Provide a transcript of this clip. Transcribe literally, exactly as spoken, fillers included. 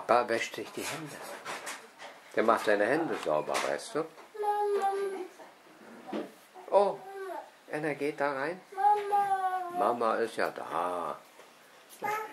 Papa wäscht sich die Hände. Der macht seine Hände sauber, weißt du? Oh, Anna geht da rein. Mama ist ja da.